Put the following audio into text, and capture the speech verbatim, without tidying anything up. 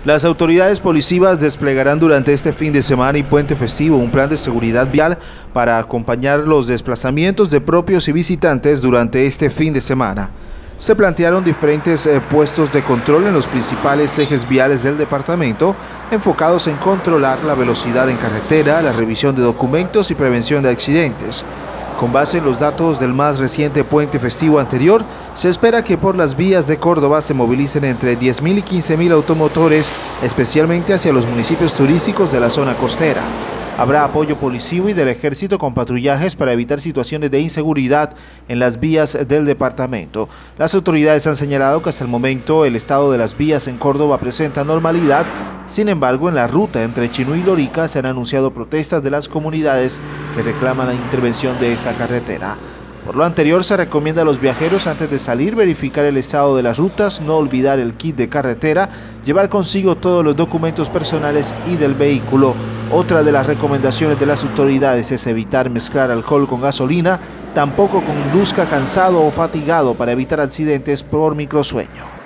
Las autoridades policivas desplegarán durante este fin de semana y puente festivo un plan de seguridad vial para acompañar los desplazamientos de propios y visitantes durante este fin de semana. Se plantearon diferentes eh, puestos de control en los principales ejes viales del departamento, enfocados en controlar la velocidad en carretera, la revisión de documentos y prevención de accidentes. Con base en los datos del más reciente puente festivo anterior, se espera que por las vías de Córdoba se movilicen entre diez mil y quince mil automotores, especialmente hacia los municipios turísticos de la zona costera. Habrá apoyo policivo y del ejército con patrullajes para evitar situaciones de inseguridad en las vías del departamento. Las autoridades han señalado que hasta el momento el estado de las vías en Córdoba presenta normalidad. Sin embargo, en la ruta entre Chinú y Lorica se han anunciado protestas de las comunidades que reclaman la intervención de esta carretera. Por lo anterior, se recomienda a los viajeros antes de salir verificar el estado de las rutas, no olvidar el kit de carretera, llevar consigo todos los documentos personales y del vehículo. Otra de las recomendaciones de las autoridades es evitar mezclar alcohol con gasolina, tampoco conduzca cansado o fatigado para evitar accidentes por microsueño.